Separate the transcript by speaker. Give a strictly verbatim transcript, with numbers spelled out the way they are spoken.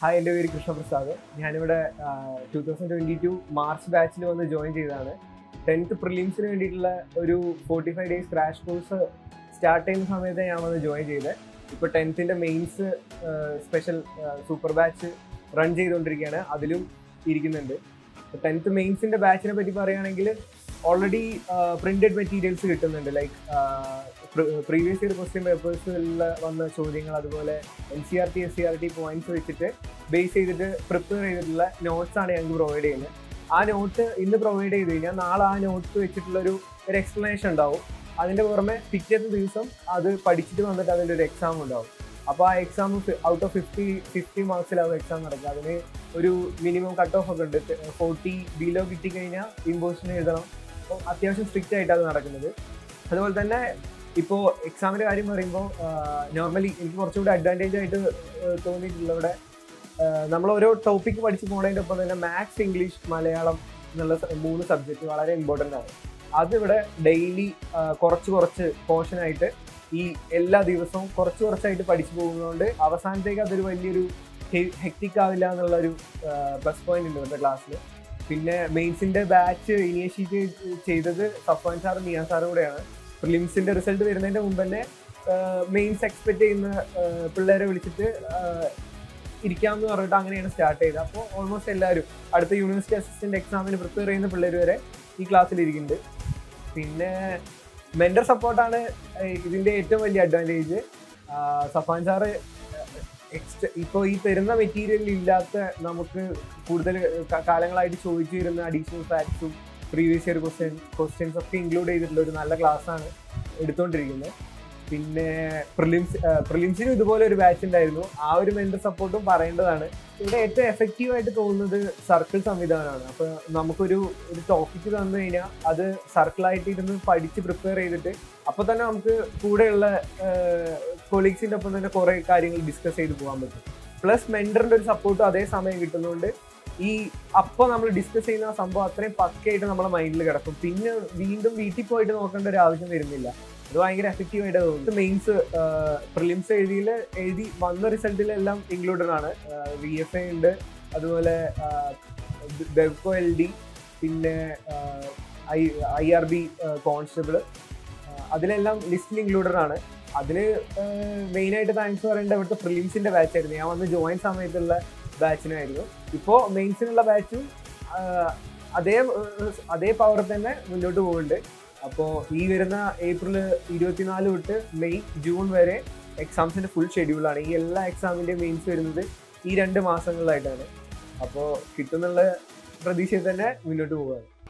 Speaker 1: Hi, എൻ്റെ പേര് കൃഷ്ണപ്രസാദ്. ഞാനിവിടെ two thousand twenty two March ബാച്ചിൽ വന്ന് ജോയിൻ ചെയ്തതാണ്. ടെൻത്ത് പ്രിലിംസിന് വേണ്ടിയിട്ടുള്ള ഒരു forty five days crash course start ചെയ്യുന്ന സമയത്ത് ഞാൻ വന്ന് ജോയിൻ ചെയ്തത്. ഇപ്പോൾ ടെൻത്തിൻ്റെ mains special super batch run ചെയ്തുകൊണ്ടിരിക്കുകയാണ്, അതിലും ഇരിക്കുന്നുണ്ട്. ടെൻത്ത് മെയിൻസിൻ്റെ ബാച്ചിനെ പറ്റി പറയുകയാണെങ്കിൽ ഓൾറെഡി പ്രിൻറ്റഡ് മെറ്റീരിയൽസ് കിട്ടുന്നുണ്ട്. ലൈക്ക് പ്രീവിയസ് ഇയർ ക്വസ്റ്റ്യൻ പേപ്പേഴ്സിൽ വന്ന ചോദ്യങ്ങൾ, അതുപോലെ N C R T S C R T points വെച്ചിട്ട് ബേസ് ചെയ്തിട്ട് പ്രിപ്പയർ ചെയ്തിട്ടുള്ള നോട്ട്സാണ് ഞങ്ങൾക്ക് പ്രൊവൈഡ് ചെയ്യുന്നത്. ആ നോട്ട് ഇന്ന് പ്രൊവൈഡ് ചെയ്ത് കഴിഞ്ഞാൽ നാളെ ആ നോട്ട് വെച്ചിട്ടുള്ളൊരു ഒരു എക്സ്പ്ലനേഷൻ ഉണ്ടാവും. അതിൻ്റെ പുറമെ പിറ്റേത്തെ ദിവസം അത് പഠിച്ചിട്ട് വന്നിട്ട് അതിൻ്റെ ഒരു എക്സാം ഉണ്ടാവും. അപ്പോൾ ആ exam out of fifty fifty മാർക്സിലാവും എക്സാം നടക്കുക. അതിന് ഒരു മിനിമം കട്ട് ഓഫ് ഒക്കെ ഉണ്ട്. ഫോർട്ടി ബിലോ കിട്ടിക്കഴിഞ്ഞാൽ ഇമ്പോസിഷൻ എഴുതണം. അപ്പോൾ അത്യാവശ്യം സ്ട്രിക്റ്റ് ആയിട്ട് അത് നടക്കുന്നത്. അതുപോലെ തന്നെ ഇപ്പോൾ എക്സാമിൻ്റെ കാര്യം പറയുമ്പോൾ നോർമലി എനിക്ക് കുറച്ചുകൂടി അഡ്വാൻറ്റേജ് ആയിട്ട് തോന്നിയിട്ടുള്ളവിടെ നമ്മൾ ഓരോ ടോപ്പിക്ക് പഠിച്ച് പോകുന്നതിൻ്റെ ഒപ്പം തന്നെ മാത്സ്, ഇംഗ്ലീഷ്, മലയാളം എന്നുള്ള മൂന്ന് സബ്ജക്റ്റ് വളരെ ഇമ്പോർട്ടൻ്റ് ആണ്. അതിവിടെ ഡെയിലി കുറച്ച് കുറച്ച് പോർഷനായിട്ട് ഈ എല്ലാ ദിവസവും കുറച്ച് കുറച്ചായിട്ട് പഠിച്ചു പോകുന്നതുകൊണ്ട് അവസാനത്തേക്ക് അതൊരു വലിയൊരു ഹെക്റ്റിക് ആവില്ല എന്നുള്ളൊരു പ്ലസ് പോയിന്റ് ഉണ്ട് ഇവിടുത്തെ ക്ലാസ്സിൽ. പിന്നെ മെയിൻസിൻ്റെ ബാച്ച് ഇനിഷ്യേറ്റ് ചെയ്തത് സഫ്വാൻ സാറും നിയാ സാറും കൂടെയാണ്. പ്രിലിംസിൻ്റെ റിസൾട്ട് വരുന്നതിൻ്റെ മുമ്പ് തന്നെ മെയിൻസ് എക്സ്പെക്റ്റ് ചെയ്യുന്ന പിള്ളേരെ വിളിച്ചിട്ട് ഇരിക്കാമെന്ന് പറഞ്ഞിട്ട് അങ്ങനെയാണ് സ്റ്റാർട്ട് ചെയ്തത്. അപ്പോൾ ഓൾമോസ്റ്റ് എല്ലാവരും അടുത്ത യൂണിവേഴ്സിറ്റി അസിസ്റ്റൻ്റ് എക്സാമിന് പ്രിപ്പയർ ചെയ്യുന്ന പിള്ളേർ വരെ ഈ ക്ലാസ്സിൽ ഇരിക്കുന്നുണ്ട്. പിന്നെ മെൻറ്റർ സപ്പോർട്ടാണ് ഇതിൻ്റെ ഏറ്റവും വലിയ അഡ്വാൻറ്റേജ്. സഫാൻ സാറ് എക്സ്റ്റ് ഇപ്പോൾ ഈ തരുന്ന മെറ്റീരിയൽ ഇല്ലാത്ത നമുക്ക് കൂടുതൽ കാലങ്ങളായിട്ട് ചോദിച്ചു വരുന്ന അഡീഷണൽ ഫാക്ട്സും പ്രീവിയസ് ഇയർ ക്വസ്റ്റ്യൻ ക്വസ്റ്റ്യൻസ് ഒക്കെ ഇൻക്ലൂഡ് ചെയ്തിട്ടുള്ള ഒരു നല്ല ക്ലാസ്സാണ് എടുത്തുകൊണ്ടിരിക്കുന്നത്. പിന്നെ പ്രിലിംസ് പ്രിലിംസിനും ഇതുപോലെ ഒരു ബാച്ച് ഉണ്ടായിരുന്നു. ആ ഒരു മെൻറ്റർ സപ്പോർട്ടും പറയേണ്ടതാണ്. ഇവിടെ ഏറ്റവും എഫക്റ്റീവായിട്ട് തോന്നുന്നത് സർക്കിൾ സംവിധാനമാണ്. അപ്പോൾ നമുക്കൊരു ഒരു ടോപ്പിക്ക് തന്നു കഴിഞ്ഞാൽ അത് സർക്കിളായിട്ട് ഇരുന്ന് പഠിച്ച് പ്രിപ്പയർ ചെയ്തിട്ട് അപ്പോൾ തന്നെ നമുക്ക് കൂടെയുള്ള കൊളീഗ്സിൻ്റെ ഒപ്പം തന്നെ കുറേ കാര്യങ്ങൾ ഡിസ്കസ് ചെയ്ത് പോകാൻ പറ്റും. പ്ലസ് മെൻറ്ററിൻ്റെ ഒരു സപ്പോർട്ടും അതേ സമയം കിട്ടുന്നതുകൊണ്ട് ഈ അപ്പോൾ നമ്മൾ ഡിസ്കസ് ചെയ്യുന്ന ആ സംഭവം അത്രയും പക്കയായിട്ട് നമ്മുടെ മൈൻഡിൽ കിടക്കും. പിന്നെ വീണ്ടും വീട്ടിൽ പോയിട്ട് നോക്കേണ്ട ഒരു ആവശ്യം വരുന്നില്ല. അത് ഭയങ്കര എഫക്റ്റീവായിട്ട് തോന്നുന്നു. മെയിൻസ് പ്രിലിംസ് എഴുതിയിൽ എഴുതി വന്ന റിസൾട്ടിലെല്ലാം ഇൻക്ലൂഡഡ് ആണ്. വി എഫ് എ ഉണ്ട്, അതുപോലെ ബെവ്കോ എൽ ഡി, പിന്നെ I I R B constable, അതിലെല്ലാം ലിസ്റ്റിൽ ഇൻക്ലൂഡഡ് ആണ്. അതിന് മെയിനായിട്ട് താങ്ക്സ് പറയേണ്ടത് ഇവിടുത്തെ പ്രിലിംസിൻ്റെ ബാച്ചായിരുന്നു. ഞാൻ വന്ന് ജോയിൻ സമയത്തുള്ള ബാച്ചിനായിരുന്നു. ഇപ്പോൾ മെയിൻസിനുള്ള ബാച്ചും അതേ അതേ പവർ തന്നെ മുന്നോട്ട് പോകുന്നുണ്ട്. അപ്പോൾ ഈ വരുന്ന ഏപ്രിൽ ഇരുപത്തിനാല് തൊട്ട് മെയ് ജൂൺ വരെ എക്സാംസിൻ്റെ ഫുൾ ഷെഡ്യൂളാണ്. ഈ എല്ലാ എക്സാമിൻ്റെയും മെയിൻസ് വരുന്നത് ഈ രണ്ട് മാസങ്ങളിലായിട്ടാണ്. അപ്പോൾ കിട്ടുന്നുള്ള പ്രതീക്ഷയിൽ തന്നെ മുന്നോട്ട് പോവുകയാണ്.